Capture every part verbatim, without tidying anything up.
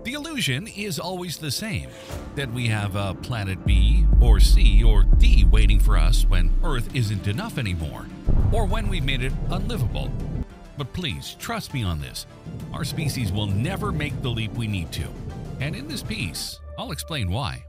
The illusion is always the same, that we have a planet B or C or D waiting for us when Earth isn't enough anymore, or when we've made it unlivable. But please, trust me on this. Our species will never make the leap we need to. And in this piece, I'll explain why.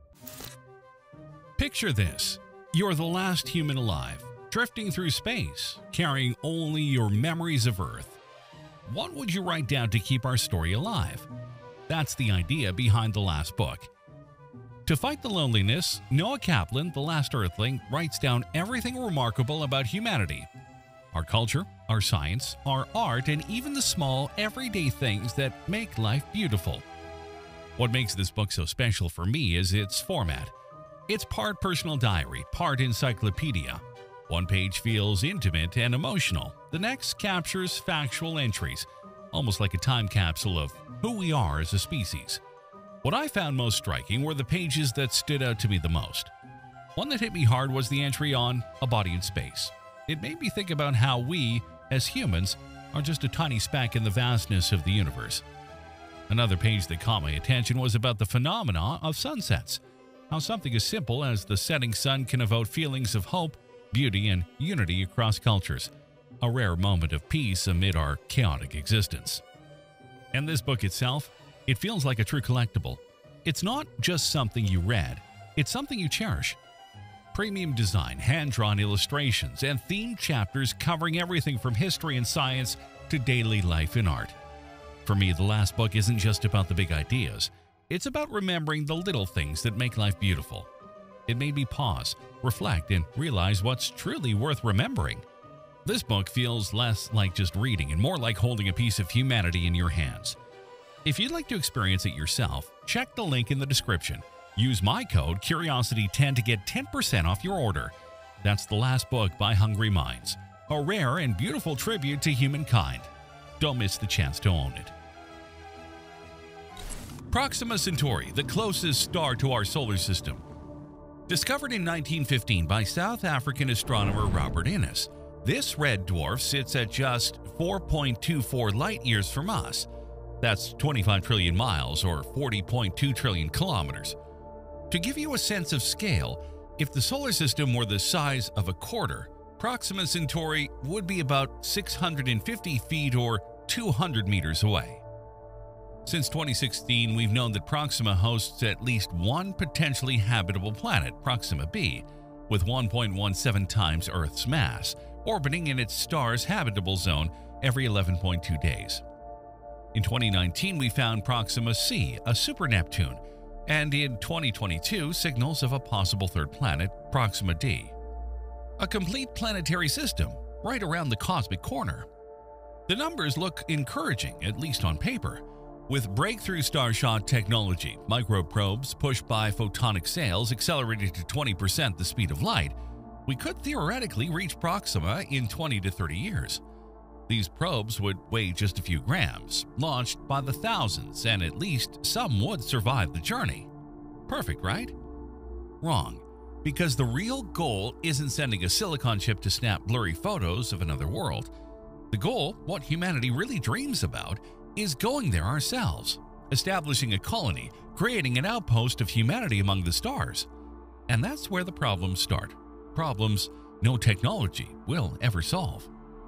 Picture this. You're the last human alive, drifting through space, carrying only your memories of Earth. What would you write down to keep our story alive? That's the idea behind the last book. To fight the loneliness, Noah Kaplan, the last Earthling, writes down everything remarkable about humanity. Our culture, our science, our art, and even the small, everyday things that make life beautiful. What makes this book so special for me is its format. It's part personal diary, part encyclopedia. One page feels intimate and emotional. The next captures factual entries, almost like a time capsule of who we are as a species. What I found most striking were the pages that stood out to me the most. One that hit me hard was the entry on A Body in Space. It made me think about how we, as humans, are just a tiny speck in the vastness of the universe. Another page that caught my attention was about the phenomena of sunsets, how something as simple as the setting sun can evoke feelings of hope, beauty, and unity across cultures, a rare moment of peace amid our chaotic existence. And this book itself, it feels like a true collectible. It's not just something you read, it's something you cherish. Premium design, hand-drawn illustrations, and themed chapters covering everything from history and science to daily life and art. For me, the last book isn't just about the big ideas. It's about remembering the little things that make life beautiful. It made me pause, reflect, and realize what's truly worth remembering. This book feels less like just reading and more like holding a piece of humanity in your hands. If you'd like to experience it yourself, check the link in the description. Use my code Curiosity ten to get ten percent off your order. That's The Last Book by Hungry Minds, a rare and beautiful tribute to humankind. Don't miss the chance to own it. Proxima Centauri, the closest star to our solar system. Discovered in nineteen fifteen by South African astronomer Robert Innes, this red dwarf sits at just four point two four light-years from us. That's twenty-five trillion miles or forty point two trillion kilometers. To give you a sense of scale, if the solar system were the size of a quarter, Proxima Centauri would be about six hundred fifty feet or two hundred meters away. Since twenty sixteen, we've known that Proxima hosts at least one potentially habitable planet, Proxima b, with one point one seven times Earth's mass, orbiting in its star's habitable zone every eleven point two days. In twenty nineteen, we found Proxima c, a super Neptune, and in twenty twenty-two, signals of a possible third planet, Proxima d. A complete planetary system, right around the cosmic corner. The numbers look encouraging, at least on paper. With Breakthrough Starshot technology, microprobes pushed by photonic sails accelerated to twenty percent the speed of light, we could theoretically reach Proxima in twenty to thirty years. These probes would weigh just a few grams, launched by the thousands, and at least some would survive the journey. Perfect, right? Wrong, because the real goal isn't sending a silicon chip to snap blurry photos of another world. The goal, what humanity really dreams about, is going there ourselves, establishing a colony, creating an outpost of humanity among the stars. And that's where the problems start. Problems no technology will ever solve.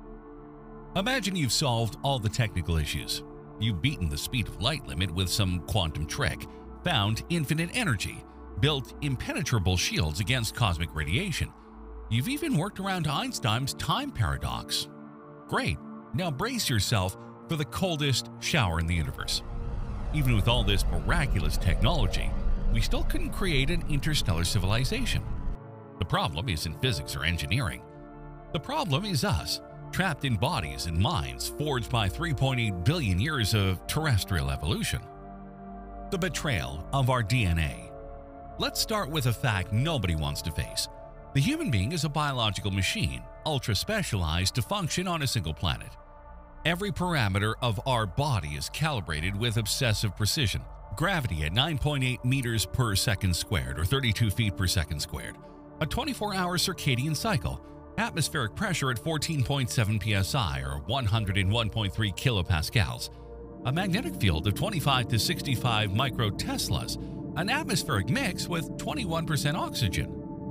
Imagine you've solved all the technical issues. You've beaten the speed of light limit with some quantum trick, found infinite energy, built impenetrable shields against cosmic radiation. You've even worked around Einstein's time paradox. Great, now brace yourself for the coldest shower in the universe. Even with all this miraculous technology, we still couldn't create an interstellar civilization. The problem isn't physics or engineering. The problem is us, trapped in bodies and minds forged by three point eight billion years of terrestrial evolution. The betrayal of our D N A. Let's start with a fact nobody wants to face. The human being is a biological machine, ultra-specialized to function on a single planet. Every parameter of our body is calibrated with obsessive precision. Gravity at nine point eight meters per second squared or thirty-two feet per second squared. A twenty-four hour circadian cycle. Atmospheric pressure at fourteen point seven P S I or one hundred one point three kilopascals. a magnetic field of twenty-five to sixty-five microteslas, an atmospheric mix with twenty-one percent oxygen.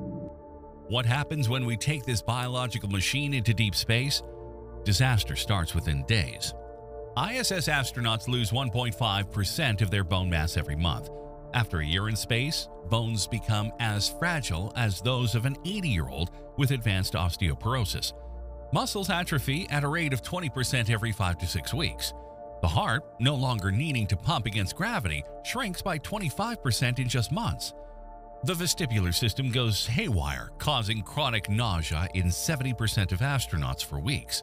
What happens when we take this biological machine into deep space? Disaster starts within days. I S S astronauts lose one point five percent of their bone mass every month. After a year in space, bones become as fragile as those of an eighty-year-old with advanced osteoporosis. Muscles atrophy at a rate of twenty percent every five to six weeks. The heart, no longer needing to pump against gravity, shrinks by twenty-five percent in just months. The vestibular system goes haywire, causing chronic nausea in seventy percent of astronauts for weeks.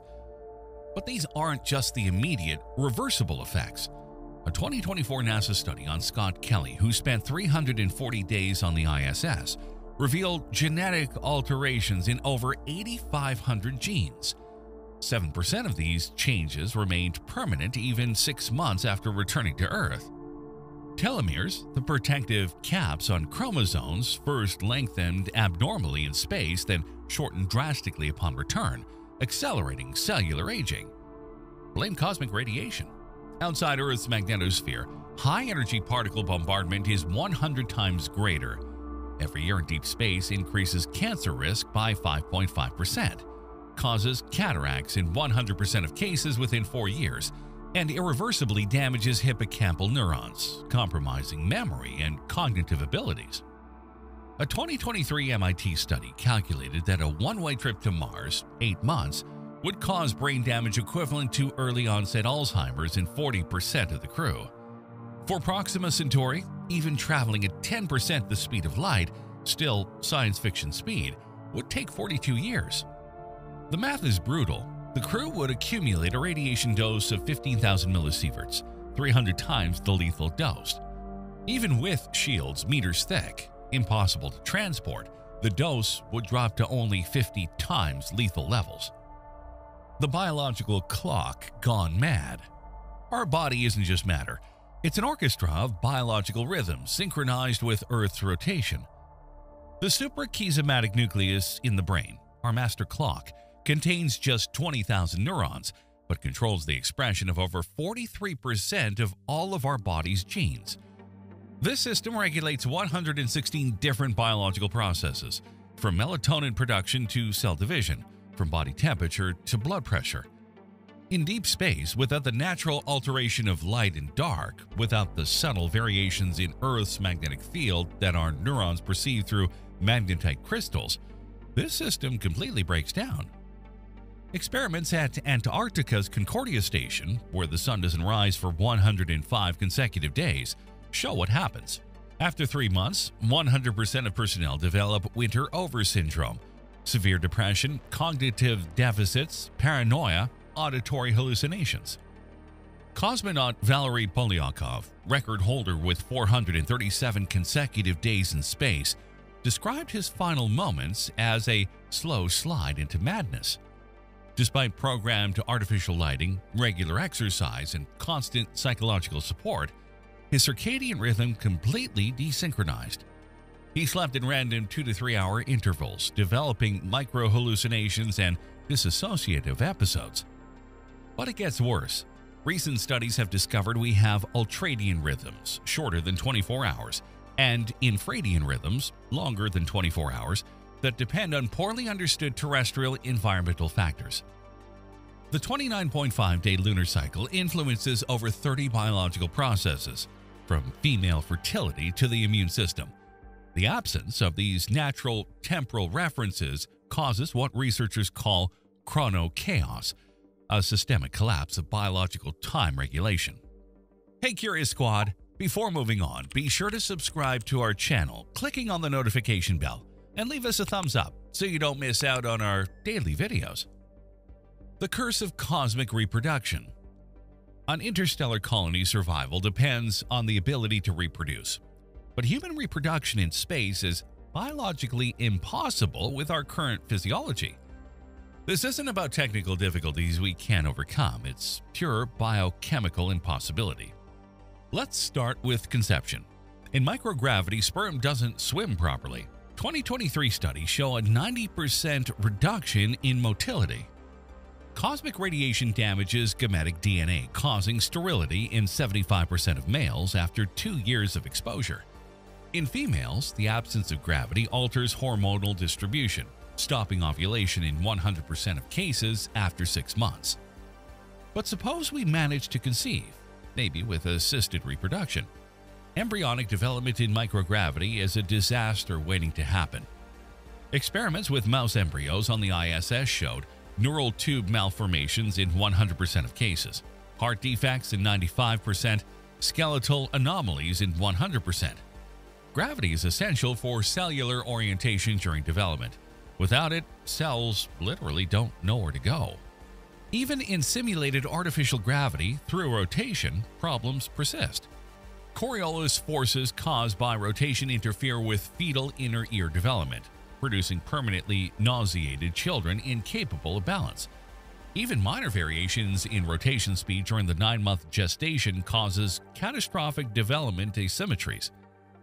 But these aren't just the immediate, reversible effects. A twenty twenty-four NASA study on Scott Kelly, who spent three hundred forty days on the I S S, revealed genetic alterations in over eighty-five hundred genes. seven percent of these changes remained permanent even six months after returning to Earth. Telomeres, the protective caps on chromosomes, first lengthened abnormally in space, then shortened drastically upon return, accelerating cellular aging. Blame cosmic radiation. Outside Earth's magnetosphere, high-energy particle bombardment is one hundred times greater. Every year in deep space increases cancer risk by five point five percent, causes cataracts in one hundred percent of cases within four years, and irreversibly damages hippocampal neurons, compromising memory and cognitive abilities. A twenty twenty-three M I T study calculated that a one-way trip to Mars, eight months, would cause brain damage equivalent to early-onset Alzheimer's in forty percent of the crew. For Proxima Centauri, even traveling at ten percent the speed of light, still science fiction speed, would take forty-two years. The math is brutal. The crew would accumulate a radiation dose of fifteen thousand millisieverts, three hundred times the lethal dose. Even with shields meters thick, impossible to transport, the dose would drop to only fifty times lethal levels. The biological clock gone mad. Our body isn't just matter. It's an orchestra of biological rhythms synchronized with Earth's rotation. The suprachiasmatic nucleus in the brain, our master clock, contains just twenty thousand neurons, but controls the expression of over forty-three percent of all of our body's genes. This system regulates one hundred sixteen different biological processes, from melatonin production to cell division, from body temperature to blood pressure. In deep space, without the natural alteration of light and dark, without the subtle variations in Earth's magnetic field that our neurons perceive through magnetite crystals, this system completely breaks down. Experiments at Antarctica's Concordia station, where the sun doesn't rise for one hundred five consecutive days, show what happens. After three months, one hundred percent of personnel develop winter over syndrome, severe depression, cognitive deficits, paranoia, auditory hallucinations. Cosmonaut Valery Polyakov, record holder with four hundred thirty-seven consecutive days in space, described his final moments as a slow slide into madness. Despite programmed artificial lighting, regular exercise, and constant psychological support, his circadian rhythm completely desynchronized. He slept in random two to three hour intervals, developing micro-hallucinations and dissociative episodes. But it gets worse. Recent studies have discovered we have ultradian rhythms, shorter than twenty-four hours, and infradian rhythms, longer than twenty-four hours, that depend on poorly understood terrestrial environmental factors. The twenty-nine point five day lunar cycle influences over thirty biological processes, from female fertility to the immune system. The absence of these natural temporal references causes what researchers call chrono-chaos, a systemic collapse of biological time regulation. Hey Curious Squad, before moving on, be sure to subscribe to our channel, clicking on the notification bell, and leave us a thumbs up so you don't miss out on our daily videos. The curse of cosmic reproduction. An interstellar colony's survival depends on the ability to reproduce. But human reproduction in space is biologically impossible with our current physiology. This isn't about technical difficulties we can't overcome, it's pure biochemical impossibility. Let's start with conception. In microgravity, sperm doesn't swim properly. twenty twenty-three studies show a ninety percent reduction in motility. Cosmic radiation damages gametic D N A, causing sterility in seventy-five percent of males after two years of exposure. In females, the absence of gravity alters hormonal distribution, stopping ovulation in one hundred percent of cases after six months. But suppose we manage to conceive, maybe with assisted reproduction. Embryonic development in microgravity is a disaster waiting to happen. Experiments with mouse embryos on the I S S showed neural tube malformations in one hundred percent of cases, heart defects in ninety-five percent, skeletal anomalies in one hundred percent. Gravity is essential for cellular orientation during development. Without it, cells literally don't know where to go. Even in simulated artificial gravity through rotation, problems persist. Coriolis forces caused by rotation interfere with fetal inner ear development, producing permanently nauseated children incapable of balance. Even minor variations in rotation speed during the nine-month gestation causes catastrophic development asymmetries.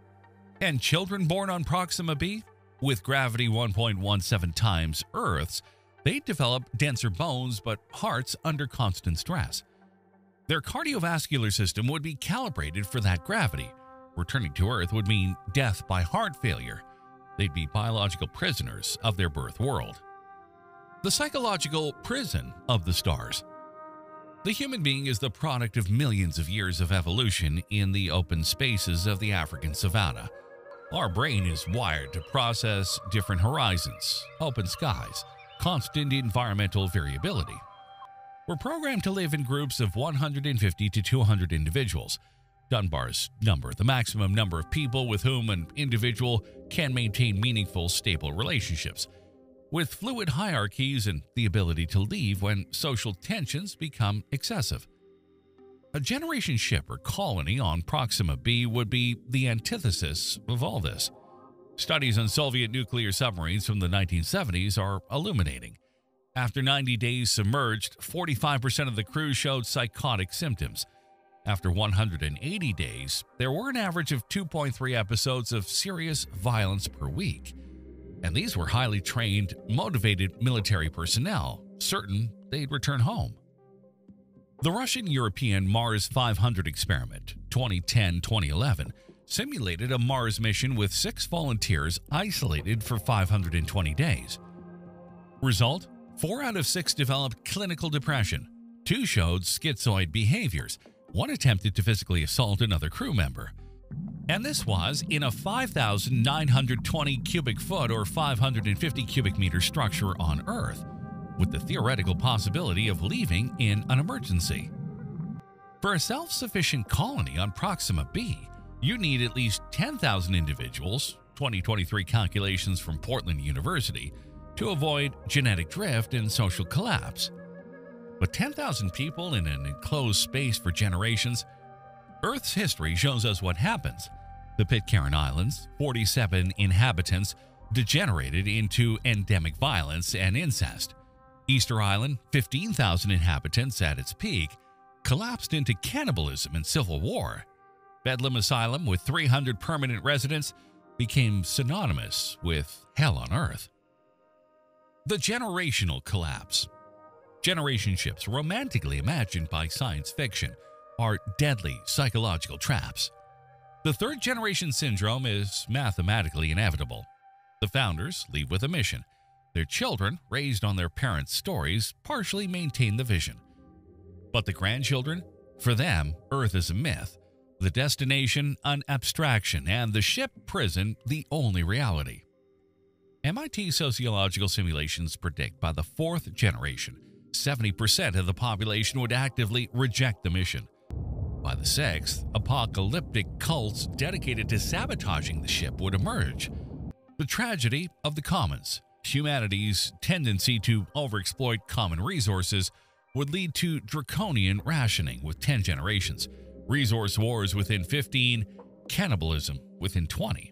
And children born on Proxima b, with gravity one point one seven times Earth's, they develop denser bones but hearts under constant stress. Their cardiovascular system would be calibrated for that gravity. Returning to Earth would mean death by heart failure. They'd be biological prisoners of their birth world. The psychological prison of the stars. The human being is the product of millions of years of evolution in the open spaces of the African savanna. Our brain is wired to process different horizons, open skies, constant environmental variability. We're programmed to live in groups of one hundred fifty to two hundred individuals. Dunbar's number, the maximum number of people with whom an individual can maintain meaningful, stable relationships, with fluid hierarchies and the ability to leave when social tensions become excessive. A generation ship or colony on Proxima b would be the antithesis of all this. Studies on Soviet nuclear submarines from the nineteen seventies are illuminating. After ninety days submerged, forty-five percent of the crew showed psychotic symptoms. After one hundred eighty days, there were an average of two point three episodes of serious violence per week. And these were highly trained, motivated military personnel, certain they'd return home. The Russian-European Mars five hundred experiment, twenty ten to twenty eleven, simulated a Mars mission with six volunteers isolated for five hundred twenty days. Result? Four out of six developed clinical depression. Two showed schizoid behaviors. One attempted to physically assault another crew member. And this was in a five thousand nine hundred twenty cubic foot or five hundred fifty cubic meter structure on Earth, with the theoretical possibility of leaving in an emergency. For a self-sufficient colony on Proxima b, you need at least ten thousand individuals, twenty twenty-three calculations from Portland University, to avoid genetic drift and social collapse. But ten thousand people in an enclosed space for generations? Earth's history shows us what happens. The Pitcairn Islands, forty-seven inhabitants, degenerated into endemic violence and incest. Easter Island, fifteen thousand inhabitants at its peak, collapsed into cannibalism and civil war. Bedlam Asylum, with three hundred permanent residents, became synonymous with hell on Earth. The generational collapse. Generation ships, romantically imagined by science fiction, are deadly psychological traps. The third generation syndrome is mathematically inevitable. The founders leave with a mission. Their children, raised on their parents' stories, partially maintain the vision. But the grandchildren? For them, Earth is a myth, the destination an abstraction, and the ship prison the only reality. M I T sociological simulations predict by the fourth generation, seventy percent of the population would actively reject the mission. By the sixth, apocalyptic cults dedicated to sabotaging the ship would emerge. The tragedy of the commons, humanity's tendency to overexploit common resources, would lead to draconian rationing with ten generations, resource wars within fifteen, cannibalism within twenty.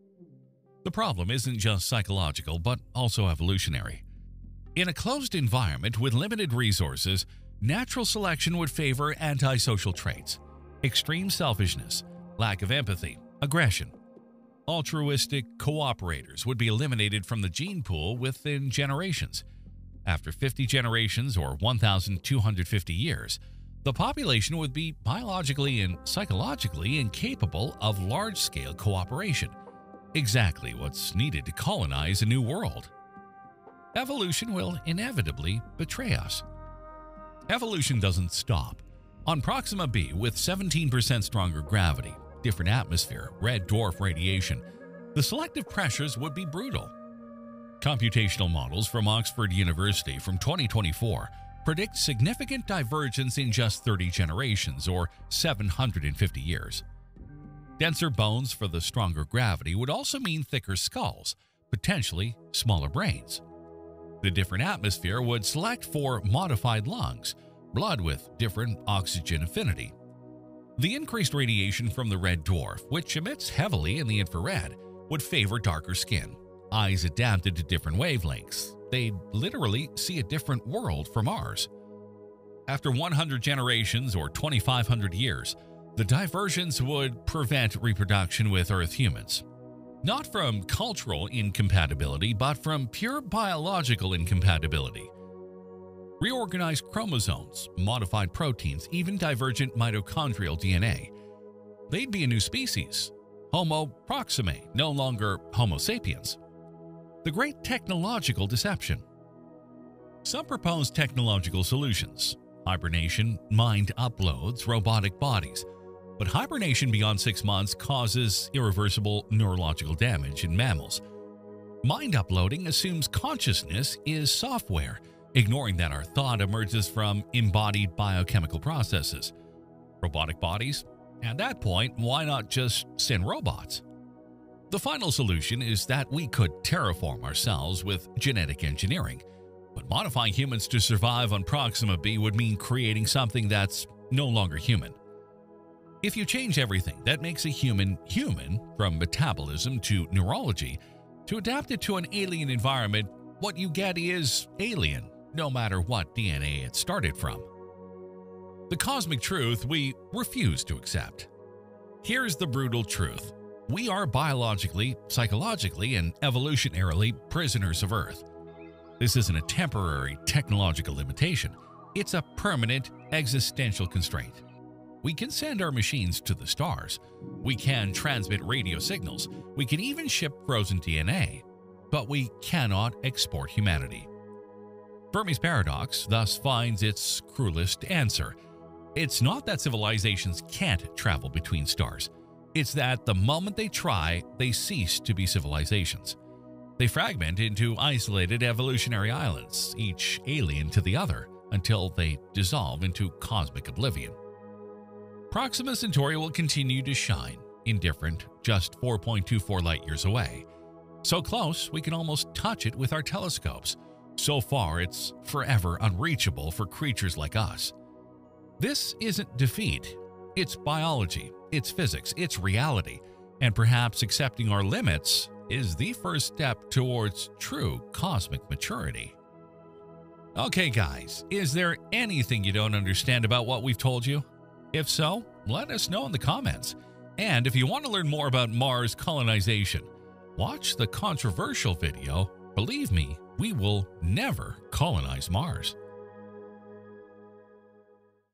The problem isn't just psychological, but also evolutionary. In a closed environment with limited resources, natural selection would favor antisocial traits, extreme selfishness, lack of empathy, aggression. Altruistic cooperators would be eliminated from the gene pool within generations. After fifty generations, or one thousand two hundred fifty years, the population would be biologically and psychologically incapable of large-scale cooperation, exactly what's needed to colonize a new world. Evolution will inevitably betray us. Evolution doesn't stop. On Proxima b, with seventeen percent stronger gravity, different atmosphere, red dwarf radiation, the selective pressures would be brutal. Computational models from Oxford University from twenty twenty-four predict significant divergence in just thirty generations, or seven hundred fifty years. Denser bones for the stronger gravity would also mean thicker skulls, potentially smaller brains. The different atmosphere would select for modified lungs, blood with different oxygen affinity. The increased radiation from the red dwarf, which emits heavily in the infrared, would favor darker skin, eyes adapted to different wavelengths. They'd literally see a different world from ours. After one hundred generations, or twenty-five hundred years, the divergence would prevent reproduction with Earth humans. Not from cultural incompatibility, but from pure biological incompatibility. Reorganized chromosomes, modified proteins, even divergent mitochondrial D N A. They'd be a new species, Homo Proximae, no longer Homo sapiens. The great technological deception. Some propose technological solutions: hibernation, mind uploads, robotic bodies. But hibernation beyond six months causes irreversible neurological damage in mammals. Mind uploading assumes consciousness is software, ignoring that our thought emerges from embodied biochemical processes. Robotic bodies? At that point, why not just send robots? The final solution is that we could terraform ourselves with genetic engineering, but modifying humans to survive on Proxima b would mean creating something that's no longer human. If you change everything that makes a human human, from metabolism to neurology, to adapt it to an alien environment, what you get is alien, no matter what D N A it started from. The cosmic truth we refuse to accept. Here's the brutal truth. We are biologically, psychologically, and evolutionarily prisoners of Earth. This isn't a temporary technological limitation. It's a permanent existential constraint. We can send our machines to the stars. We can transmit radio signals. We can even ship frozen D N A. But we cannot export humanity. Fermi's paradox thus finds its cruelest answer. It's not that civilizations can't travel between stars. It's that the moment they try, they cease to be civilizations. They fragment into isolated evolutionary islands, each alien to the other, until they dissolve into cosmic oblivion. Proxima Centauri will continue to shine, indifferent, just four point two four light-years away. So close, we can almost touch it with our telescopes. So far, it's forever unreachable for creatures like us. This isn't defeat. It's biology, it's physics, it's reality, and perhaps accepting our limits is the first step towards true cosmic maturity. Okay, guys, is there anything you don't understand about what we've told you? If so, let us know in the comments. And if you want to learn more about Mars colonization, watch the controversial video, Believe Me, We Will Never Colonize Mars.